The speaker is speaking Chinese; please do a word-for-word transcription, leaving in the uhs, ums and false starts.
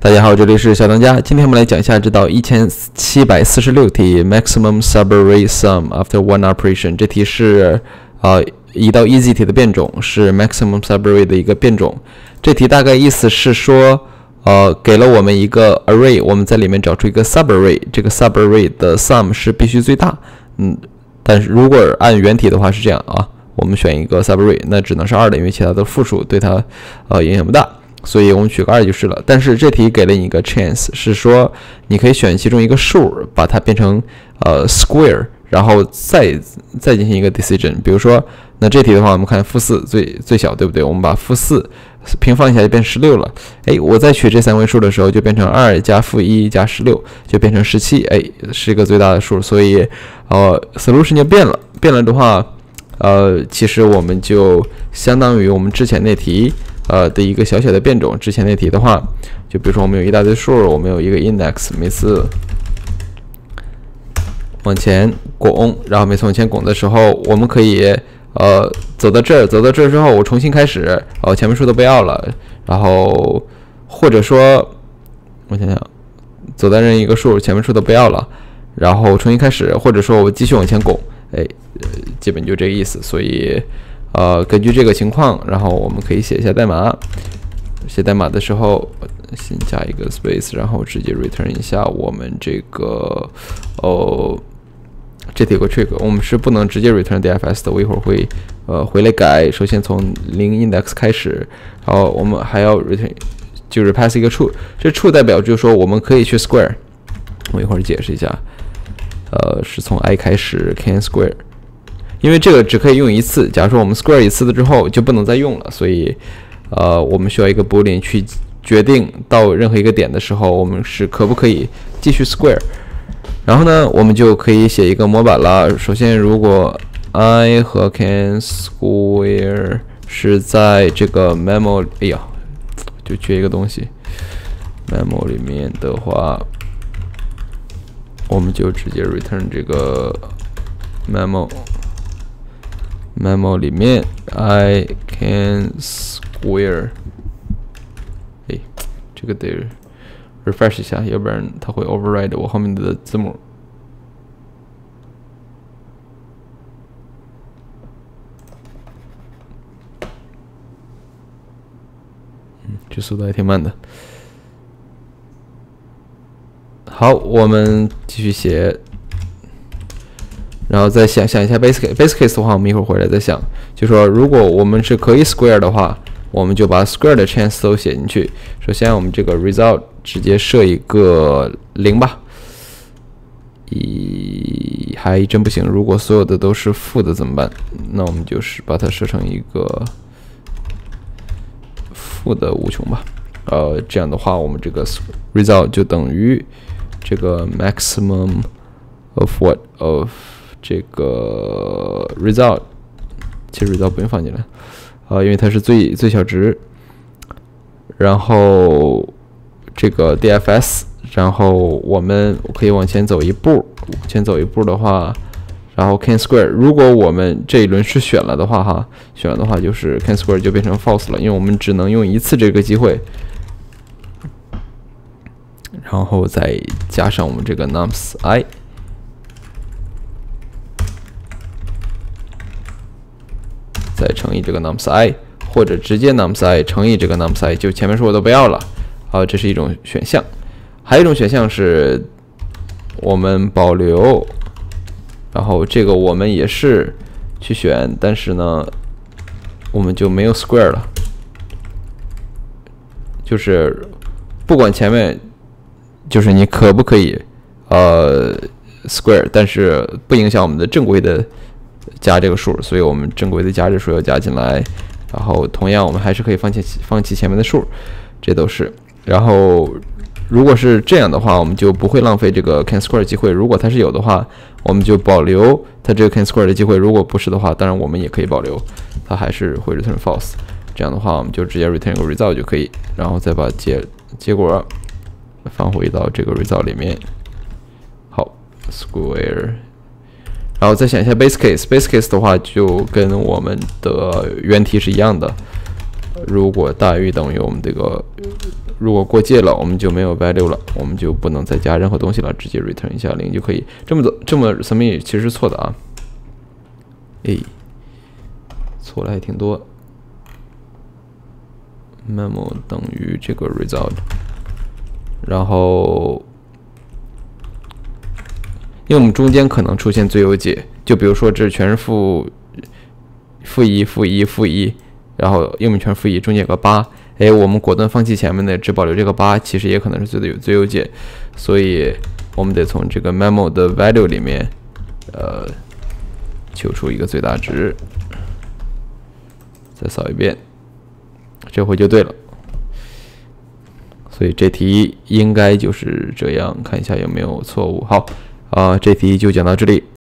大家好，这里是小当家。今天我们来讲一下这道一千七百四十六题 maximum subarray sum after one operation。这题是呃一道 easy 题的变种，是 maximum subarray 的一个变种。这题大概意思是说，呃，给了我们一个 array， 我们在里面找出一个 subarray， 这个 subarray 的 sum 是必须最大。嗯，但是如果按原题的话是这样啊，我们选一个 subarray， 那只能是二的，因为其他的复数对它呃影响不大。所以我们取个二就是了。但是这题给了你一个 chance， 是说你可以选其中一个数，把它变成呃 square， 然后再再进行一个 decision。比如说，那这题的话，我们看负四最最小，对不对？我们把负四平方一下就变十六了。哎，我再取这三位数的时候，就变成二加负一加十六，就变成十七。哎，是一个最大的数，所以呃 solution 就变了。变了的话，呃，其实我们就相当于我们之前那题。呃的一个小小的变种。之前那题的话，就比如说我们有一大堆数，我们有一个 index， 每次往前拱，然后每次往前拱的时候，我们可以呃走到这儿，走到这儿之后，我重新开始，哦，前面数都不要了，然后或者说，我想想，走到任意一个数，前面数都不要了，然后重新开始，或者说我继续往前拱，哎，呃、基本就这个意思，所以。呃，根据这个情况，然后我们可以写一下代码。写代码的时候，先加一个 space， 然后直接 return 一下我们这个哦，这题有个 trick， 我们是不能直接 return D F S 的，我一会儿会呃回来改。首先从零 index 开始，然后我们还要 return， 就是 pass 一个 true， 这 true 代表就是说我们可以去 square。我一会儿解释一下，呃，是从 i 开始 can square。因为这个只可以用一次，假如说我们 square 一次了之后就不能再用了，所以，呃，我们需要一个 boolean 去决定到任何一个点的时候，我们是可不可以继续 square。然后呢，我们就可以写一个模板了。首先，如果 i 和 can square 是在这个 memo， 哎呀，就缺一个东西 ，memo 里面的话，我们就直接 return 这个 memo。memo 里面 I can square， 哎，这个得 refresh 一下，要不然它会 override 我后面的字母。嗯，这速度还挺慢的。好，我们继续写。然后再想想一下 base case， base case 的话，我们一会儿回来再想。就说如果我们是可以 square 的话，我们就把 square 的 chance 都写进去。首先，我们这个 result 直接设一个零吧。一还真不行，如果所有的都是负的怎么办？那我们就是把它设成一个负的无穷吧。呃，这样的话，我们这个 result 就等于这个 maximum of what of这个 result， 其实 result 不用放进来，呃，因为它是最最小值。然后这个 D F S， 然后我们可以往前走一步，往前走一步的话，然后 can square， 如果我们这一轮是选了的话，哈，选了的话就是 can square 就变成 false 了，因为我们只能用一次这个机会。然后再加上我们这个 nums i。再乘以这个 nums i， 或者直接 nums i 乘以这个 nums i， 就前面数我都不要了。啊，这是一种选项。还有一种选项是我们保留，然后这个我们也是去选，但是呢，我们就没有 square 了。就是不管前面，就是你可不可以呃 square， 但是不影响我们的正规的。加这个数，所以我们正规的加这数要加进来，然后同样我们还是可以放弃放弃前面的数，这都是。然后如果是这样的话，我们就不会浪费这个 can square 机会。如果它是有的话，我们就保留它这个 can square 的机会；如果不是的话，当然我们也可以保留，它还是会 return false。这样的话，我们就直接 return 个 result 就可以，然后再把结结果放回到这个 result 里面。好 ，square。然后再想一下 base case，base case 的话就跟我们的原题是一样的。如果大于等于我们这个如果过界了，我们就没有 value 了，我们就不能再加任何东西了，直接 return 一下零就可以。这么做这么 submit 其实是错的啊，诶，错了还挺多。memo 等于这个 result， 然后因为我们中间可能出现最优解，就比如说这全是负负一负一负一，然后英文全负一，中间有个八。哎，我们果断放弃前面的，只保留这个八，其实也可能是最有最优解，所以我们得从这个 memo 的 value 里面，呃，求出一个最大值。再扫一遍，这回就对了。所以这题应该就是这样，看一下有没有错误。好，啊、呃，这题就讲到这里。